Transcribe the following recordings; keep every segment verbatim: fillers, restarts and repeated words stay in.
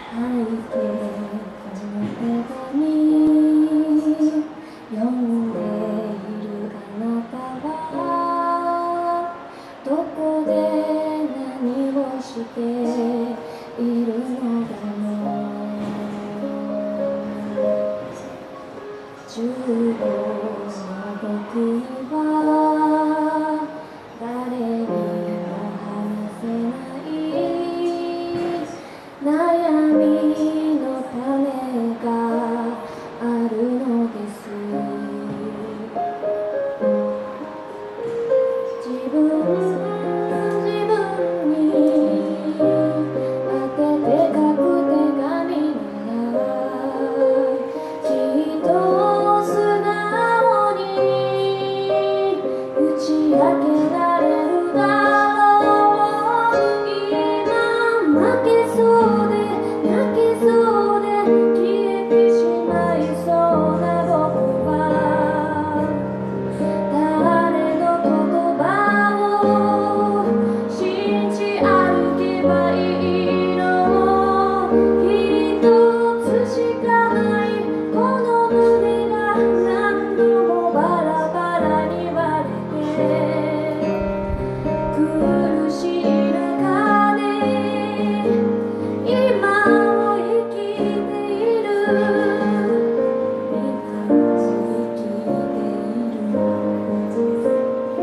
書いてこの手紙読んでいるあなたはどこで何をしているのだろう。じゅうごの僕は誰にも話せない悩みの種があるのです。自分自分に当てて書く手紙ならきっと素直に打ち明けられるだろう。今負けそうで泣けそうで消えてしまいそうな僕は誰の言葉を信じ歩けばいいの。一つしかないこの胸が何度もバラバラに割れて苦しい中で今を生きている。今を生きている。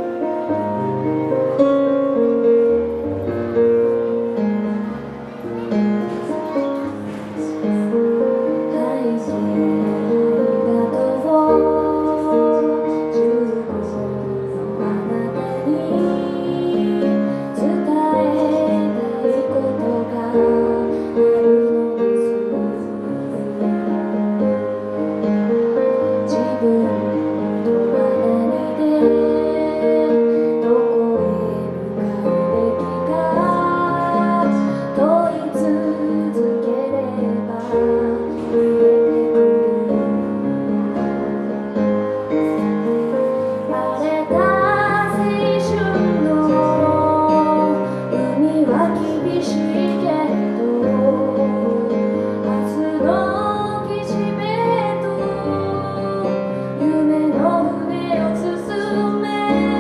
はい、ありがとう。じゅうごのあなたに伝えたいことがあるのです。自分とは何でどこへ向かうべきか問い続ければ見えてくる。荒れた青春の海は厳しいけれど明日の岸辺へと夢の船を進め。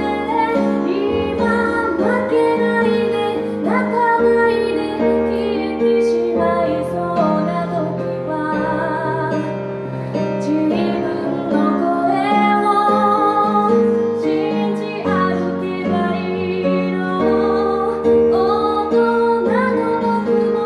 今負けないで泣かないで消えてしまいそうな時は自分の声を信じ歩けばいいの。大人の僕も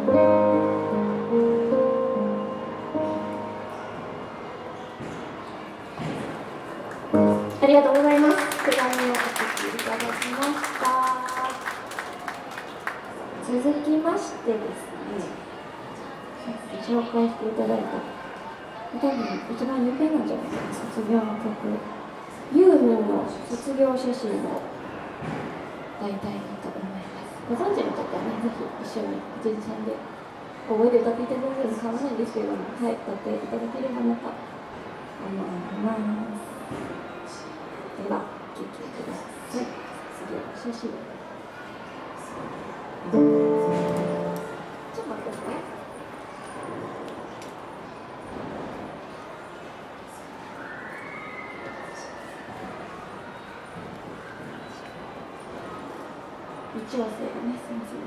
ありがとうございます。手紙をお書きいただきました。続きましてですね、さっき紹介していただいた多分一番有名なんじゃないかな、卒業の曲、ユーミンの卒業写真を歌いたいなと思います。ご存知の方はね、ぜひ一緒に一時さんで大声で歌っていただけるの構わないんですけれども、はい、歌っていただければなと思います。では、聴いてください。卒業写真。ちょっと待ってください。微調整がね、すみませんね。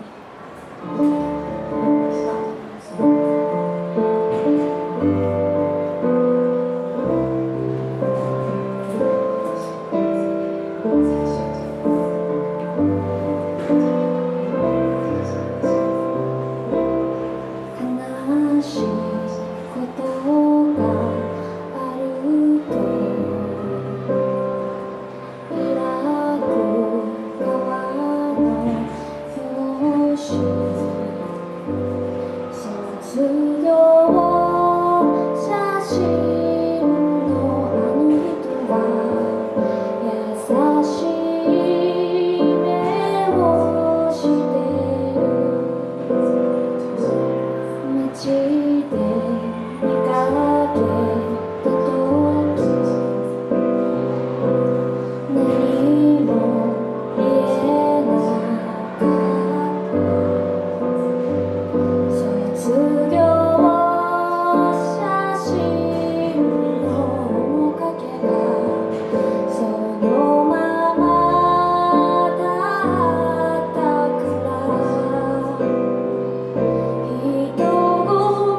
人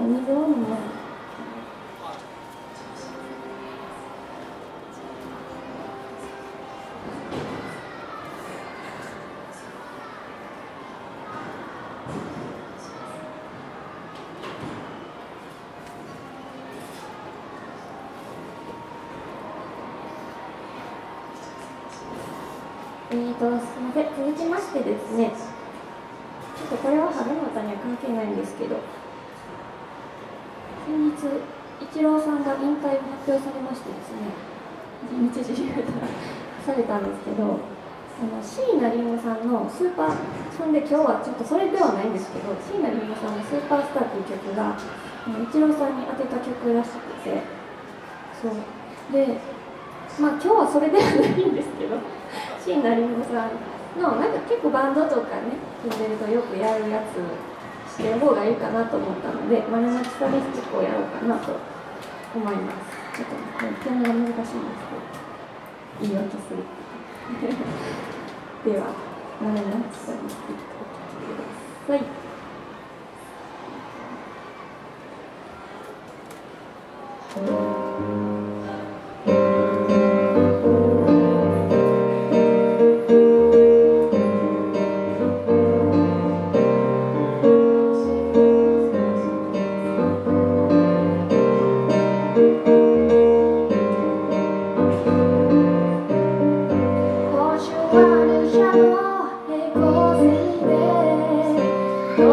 水を飲む。えーと、すみません、続きましてですね、ちょっとこれは春の歌には関係ないんですけど、先日、イチローさんが引退を発表されましてですね、日時がされたんですけど、あの椎名林檎さんのスーパー、そんで今日はちょっとそれではないんですけど、椎名林檎さんのスーパースターという曲が、イチローさんに当てた曲らしくて、そうで、まあ今日はそれではないんですけど、椎名林檎さんのなんか結構バンドとかね、組んでるとよくやるやつしてる方がいいかなと思ったので、丸町サディスティックをやろうかなと思います。ちょっとこれピアノが難しいんですけど、いい音する。では、丸町サディスティックを聴いてください。星は電車の平行線で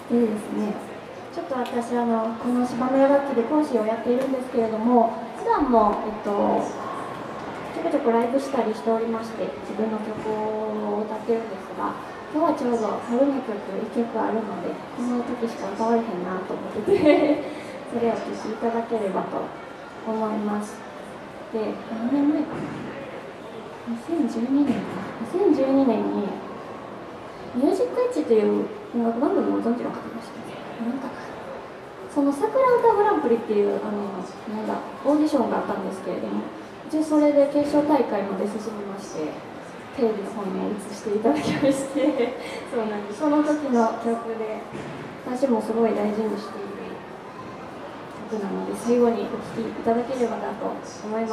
でですね、ちょっと私あのこの芝の楽器で講師をやっているんですけれども、普段もえっとちょこちょこライブしたりしておりまして、自分の曲を歌ってるんですが、今日はちょうどサビの曲いっきょくあるので、この時しか歌われへんなと思っててそれをお聴きいただければと思います。で、何年前かな、にせんじゅうにねんかな、にせんじゅうにねんにミュージックエッジという音楽番組をご存知の方いらっしゃいますか？なんかその桜歌グランプリっていうあのなんだオーディションがあったんですけれども、一応それで決勝大会まで進みまして、テレビの方にも映していただきましてそうなんです。その時の曲で、私もすごい大事にしている曲なので、最後にお聴きいただければなと思います。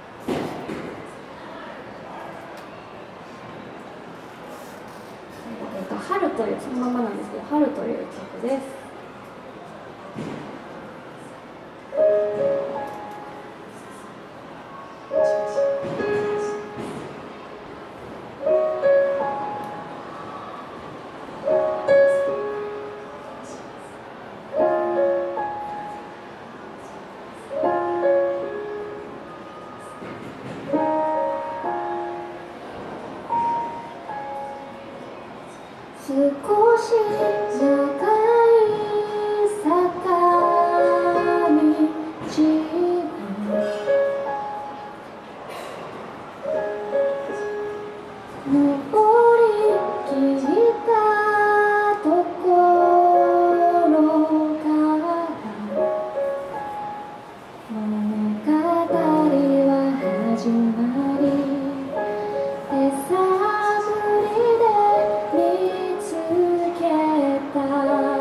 えっと、春という、そのままなんですけど、春という曲です。少し長い坂道登り切ったところから物語は始まり、手探りで見つけた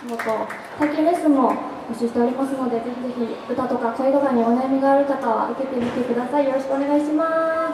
もっと体験レッスンも募集しておりますので、ぜひぜひ歌とか声とかにお悩みがある方は受けてみてください。よろしくお願いします。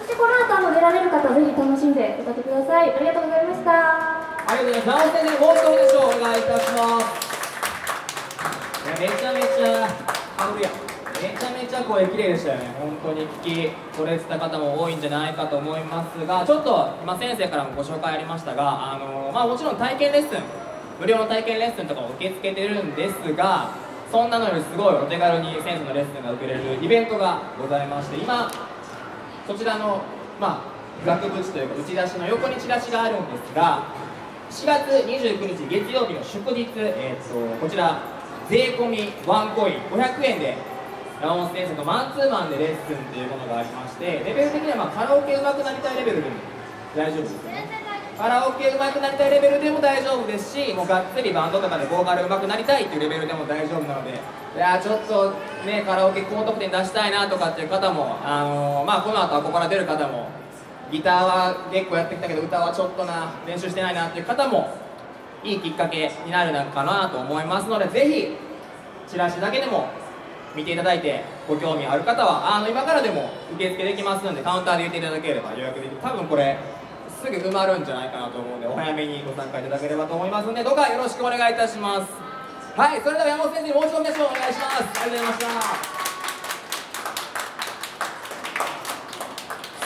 そしてこの後あの出られる方はぜひ楽しんで歌ってください。ありがとうございました。 ありがとうございます。なお先生、もう一度でしょうお願いいたします。いやめちゃめちゃハウルやめちゃめちゃ声綺麗でしたよね。本当に聞き取れてた方も多いんじゃないかと思いますが、ちょっと今先生からもご紹介ありましたが、あのまあ、もちろん体験レッスン、無料の体験レッスンとかも受け付けてるんですが、そんなのよりすごいお手軽に先生のレッスンが受けれるイベントがございまして、今そちらの、まあ、額縁というか打ち出しの横にチラシがあるんですが、しがつにじゅうくにち月曜日の祝日、えー、とこちら税込みワンコインごひゃくえんで山本先生とマンツーマンでレッスンというものがありまして、レベル的にはまあカラオケ上手くなりたいレベルでも大丈夫ですよね。カラオケ上手くなりたいレベルでも大丈夫ですし、もうがっつりバンドとかでボーカル上手くなりたいっていうレベルでも大丈夫なので、いやちょっとねカラオケ高得点出したいなとかっていう方も、あのー、まあこの後はここから出る方も、ギターは結構やってきたけど歌はちょっとな練習してないなっていう方もいいきっかけになるのかなと思いますので、ぜひチラシだけでも見ていただいて、ご興味ある方はあの今からでも受付できますので、カウンターで言っていただければ予約できる。多分これすぐ埋まるんじゃないかなと思うので、お早めにご参加いただければと思いますので、どうかよろしくお願いいたします。はい、それでは山本先生にもう一度メッセージをお願いします。ありがとうございました。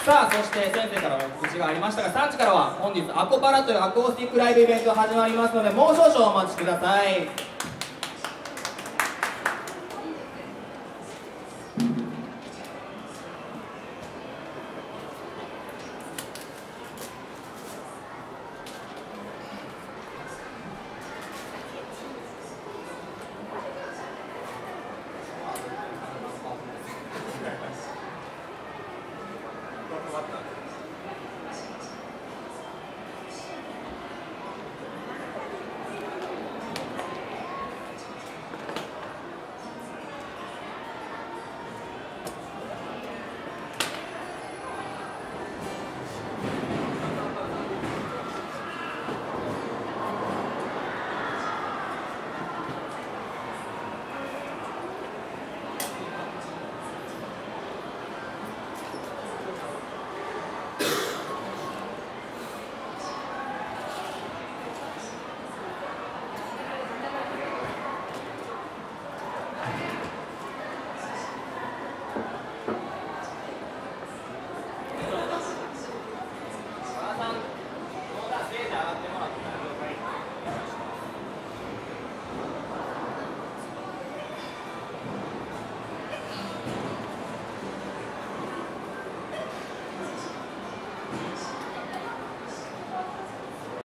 さあ、そして先生からの告知がありましたが、さんじからは本日アコパラというアコースティックライブイベントが始まりますので、もう少々お待ちください。